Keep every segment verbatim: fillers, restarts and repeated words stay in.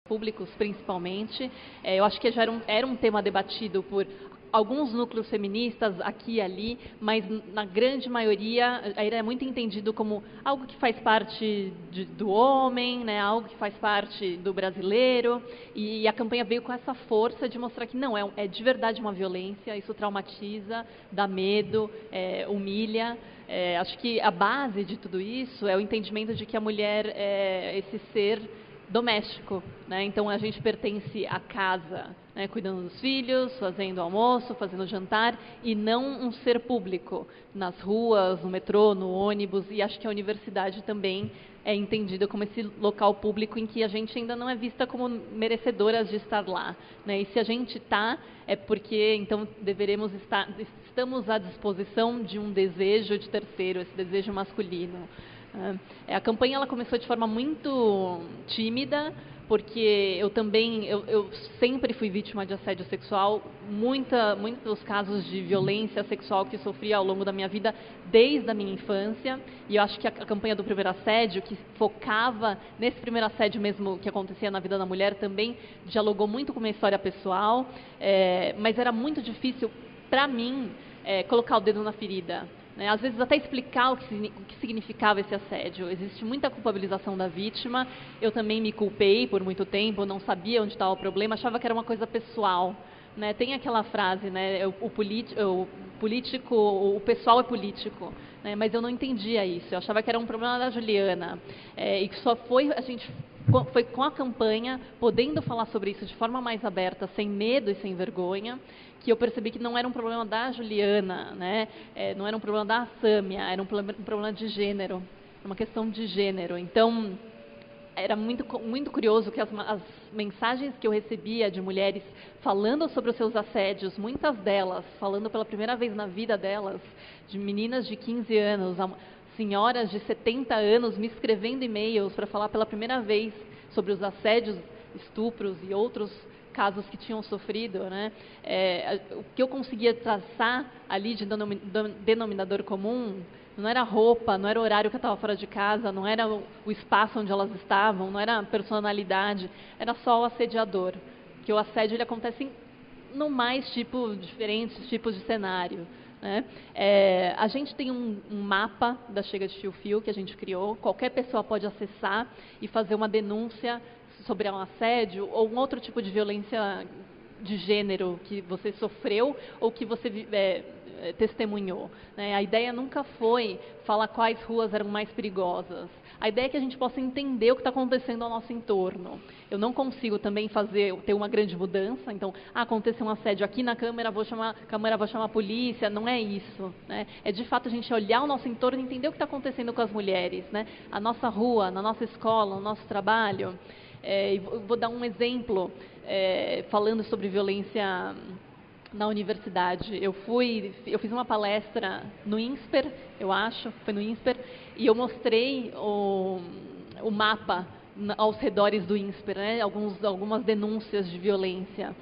públicos, principalmente. É, eu acho que já era um, era um tema debatido por alguns núcleos feministas aqui e ali, mas na grande maioria ainda é muito entendido como algo que faz parte de, do homem, né, algo que faz parte do brasileiro, e, e a campanha veio com essa força de mostrar que não, é, é de verdade uma violência, isso traumatiza, dá medo, é, humilha. É, acho que a base de tudo isso é o entendimento de que a mulher é esse ser doméstico, né? Então a gente pertence à casa, né? Cuidando dos filhos, fazendo almoço, fazendo jantar, e não um ser público nas ruas, no metrô, no ônibus. E acho que a universidade também é entendida como esse local público em que a gente ainda não é vista como merecedoras de estar lá, né? E se a gente está, é porque então deveremos estar, estamos à disposição de um desejo de terceiro, esse desejo masculino. É, a campanha ela começou de forma muito tímida, porque eu também, eu, eu sempre fui vítima de assédio sexual, muita, muitos casos de violência sexual que sofri ao longo da minha vida, desde a minha infância, e eu acho que a, a campanha do primeiro assédio, que focava nesse primeiro assédio mesmo que acontecia na vida da mulher, também dialogou muito com a minha história pessoal, é, mas era muito difícil para mim é, colocar o dedo na ferida. Às vezes até explicar o que, o que significava esse assédio. Existe muita culpabilização da vítima, eu também me culpei por muito tempo, não sabia onde estava o problema, achava que era uma coisa pessoal. Né? Tem aquela frase, né? o, o, o político, o pessoal é político, né? Mas eu não entendia isso, eu achava que era um problema da Juliana, é, e que só foi a gente foi com a campanha, podendo falar sobre isso de forma mais aberta, sem medo e sem vergonha, que eu percebi que não era um problema da Juliana, né? É, não era um problema da Sâmia, era um problema de gênero, uma questão de gênero. Então, era muito, muito curioso que as, as mensagens que eu recebia de mulheres falando sobre os seus assédios, muitas delas falando pela primeira vez na vida delas, de meninas de quinze anos, senhoras de setenta anos me escrevendo e-mails para falar pela primeira vez sobre os assédios, estupros e outros casos que tinham sofrido, né? É, o que eu conseguia traçar ali de denominador comum não era roupa, não era o horário que eu estava fora de casa, não era o, o espaço onde elas estavam, não era a personalidade, era só o assediador. Porque o assédio ele acontece em, no mais tipo, diferentes tipos de cenário. Né? É, a gente tem um, um mapa da Chega de Fio Fio que a gente criou, qualquer pessoa pode acessar e fazer uma denúncia sobre um assédio ou um outro tipo de violência de gênero que você sofreu ou que você é, testemunhou. Né? A ideia nunca foi falar quais ruas eram mais perigosas. A ideia é que a gente possa entender o que está acontecendo ao nosso entorno. Eu não consigo também fazer, ter uma grande mudança, então, ah, aconteceu um assédio aqui na Câmara, vou chamar, Câmara, vou chamar a polícia, não é isso. Né? É de fato a gente olhar o nosso entorno e entender o que está acontecendo com as mulheres. Né? A nossa rua, na nossa escola, no nosso trabalho. É, vou dar um exemplo, é, falando sobre violência na universidade. Eu fui, eu fiz uma palestra no INSPER, eu acho, foi no INSPER, e eu mostrei o, o mapa aos redores do INSPER, né, alguns, algumas denúncias de violência.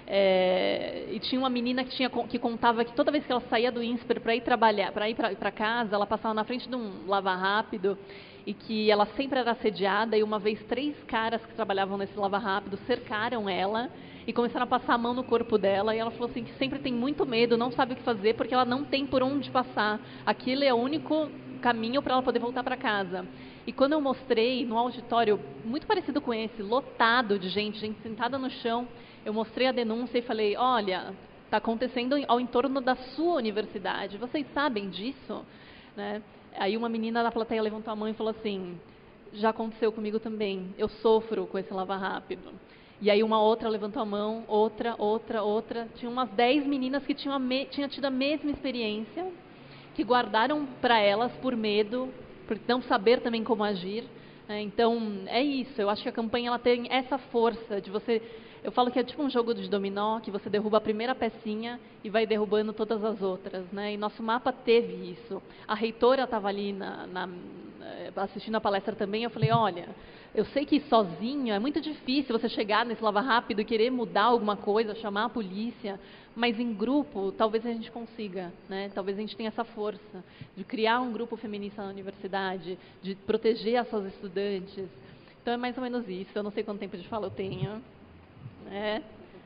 É, e tinha uma menina que, tinha, que contava que toda vez que ela saía do INSPER para ir trabalhar, para ir para casa, ela passava na frente de um lava rápido e que ela sempre era assediada, e uma vez três caras que trabalhavam nesse lava rápido cercaram ela e começaram a passar a mão no corpo dela, e ela falou assim que sempre tem muito medo, não sabe o que fazer porque ela não tem por onde passar, aquilo é o único caminho para ela poder voltar para casa. E quando eu mostrei no auditório, muito parecido com esse, lotado de gente, gente sentada no chão, eu mostrei a denúncia e falei, olha, está acontecendo ao entorno da sua universidade, vocês sabem disso? Né? Aí uma menina da plateia levantou a mão e falou assim, já aconteceu comigo também, eu sofro com esse lava rápido. E aí uma outra levantou a mão, outra, outra, outra. Tinha umas dez meninas que tinham, me, tinham tido a mesma experiência, que guardaram para elas por medo, por não saber também como agir. Né? Então, é isso. Eu acho que a campanha ela tem essa força de você... Eu falo que é tipo um jogo de dominó, que você derruba a primeira pecinha e vai derrubando todas as outras. Né? E nosso mapa teve isso. A reitora estava ali na, na, assistindo a palestra também, eu falei, olha, eu sei que sozinho é muito difícil você chegar nesse lava rápido e querer mudar alguma coisa, chamar a polícia, mas em grupo talvez a gente consiga, né? Talvez a gente tenha essa força de criar um grupo feminista na universidade, de proteger as suas estudantes. Então é mais ou menos isso. Eu não sei quanto tempo de fala eu tenho. É,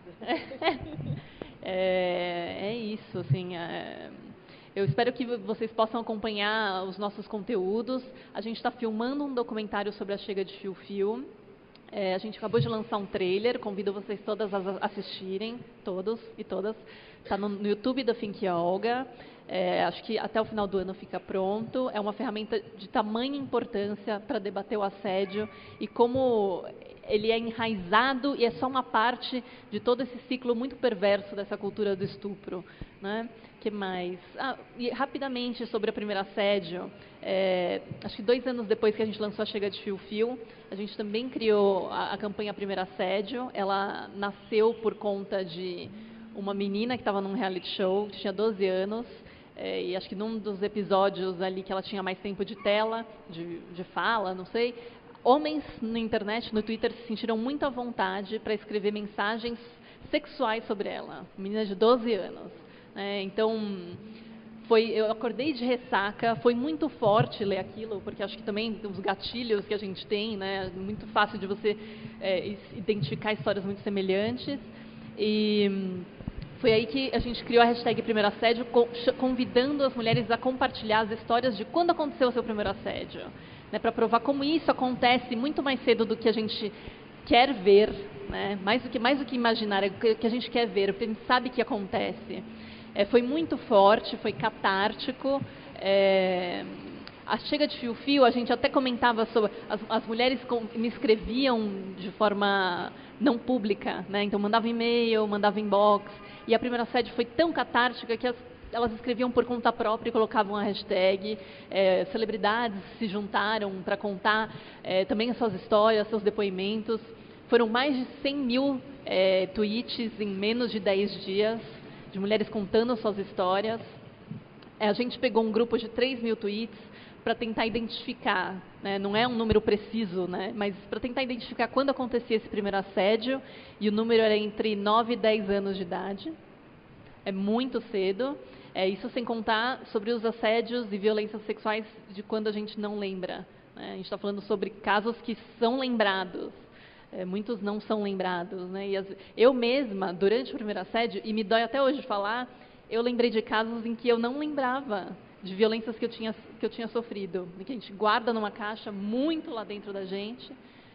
é, é isso, assim. É... Eu espero que vocês possam acompanhar os nossos conteúdos. A gente está filmando um documentário sobre a Chega de Fio Fio. É, a gente acabou de lançar um trailer, convido vocês todas a assistirem, todos e todas. Está no, no YouTube da Think Olga. É, acho que até o final do ano fica pronto. É uma ferramenta de tamanha importância para debater o assédio e como ele é enraizado e é só uma parte de todo esse ciclo muito perverso dessa cultura do estupro, né? Que mais? Ah, e rapidamente sobre a primeira assédio, é, acho que dois anos depois que a gente lançou a Chega de Fio Fio, a gente também criou a, a campanha Primeiro Assédio. Ela nasceu por conta de uma menina que estava num reality show, que tinha doze anos, é, e acho que num dos episódios ali que ela tinha mais tempo de tela, de, de fala, não sei, homens na internet, no Twitter, se sentiram muito à vontade para escrever mensagens sexuais sobre ela, menina de doze anos. É, então, foi, eu acordei de ressaca, foi muito forte ler aquilo, porque acho que também os gatilhos que a gente tem, né, é muito fácil de você é, identificar histórias muito semelhantes. E foi aí que a gente criou a hashtag Primeiro Assédio, convidando as mulheres a compartilhar as histórias de quando aconteceu o seu primeiro assédio, né, para provar como isso acontece muito mais cedo do que a gente quer ver, né, mais do que, mais do que imaginar, é o que a gente quer ver, porque a gente sabe que acontece. É, foi muito forte, foi catártico. É, a Chega de Fio Fio, a gente até comentava sobre... As, as mulheres com, me escreviam de forma não pública, né? Então mandavam e-mail, mandavam inbox. E a primeira assédio foi tão catártica que as, elas escreviam por conta própria e colocavam a hashtag. É, celebridades se juntaram para contar é, também as suas histórias, seus depoimentos. Foram mais de cem mil é, tweets em menos de dez dias. De mulheres contando suas histórias. É, a gente pegou um grupo de três mil tweets para tentar identificar, né, não é um número preciso, né, mas para tentar identificar quando acontecia esse primeiro assédio, e o número era entre nove e dez anos de idade. É muito cedo. É, isso sem contar sobre os assédios e violências sexuais de quando a gente não lembra, né. A gente está falando sobre casos que são lembrados. É, muitos não são lembrados, né? E as, eu mesma, durante o primeiro assédio, e me dói até hoje falar, eu lembrei de casos em que eu não lembrava de violências que eu tinha, que eu tinha sofrido, e que a gente guarda numa caixa muito lá dentro da gente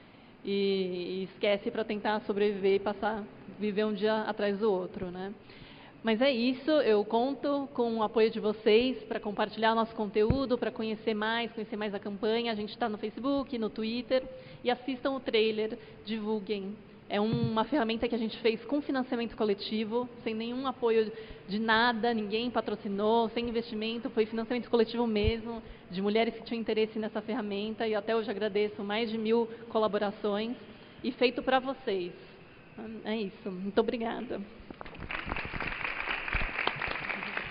e, e esquece para tentar sobreviver e passar, viver um dia atrás do outro, né? Mas é isso, eu conto com o apoio de vocês para compartilhar o nosso conteúdo, para conhecer mais, conhecer mais a campanha. A gente está no Facebook, no Twitter, e assistam o trailer, divulguem. É uma ferramenta que a gente fez com financiamento coletivo, sem nenhum apoio de nada, ninguém patrocinou, sem investimento, foi financiamento coletivo mesmo, de mulheres que tinham interesse nessa ferramenta, e até hoje agradeço mais de mil colaborações, e feito para vocês. É isso, muito obrigada.